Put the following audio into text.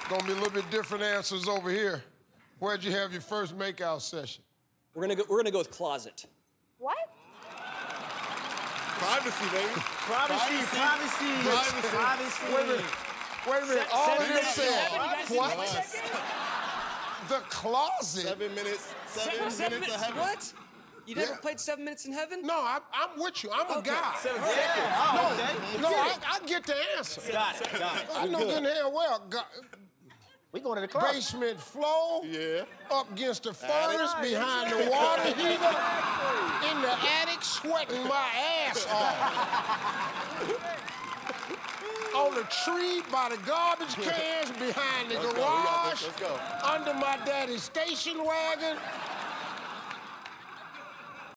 Gonna be a little bit different answers over here. Where'd you have your first makeout session? We're gonna go with closet. What? Privacy, baby. Privacy. Wait a minute. All of this said, what? What? The closet? 7 minutes. 7 minutes of heaven. What? You never played 7 Minutes in Heaven? No, I'm with you. I'm a guy. 7 seconds. No, I get the answer. Got it. I know good and hell well. We going to the club. Basement floor. Yeah. Up against the furnace, behind the water heater, in the attic, sweating my ass off. On the tree, by the garbage cans, behind the garage, Let's go. under my daddy's station wagon,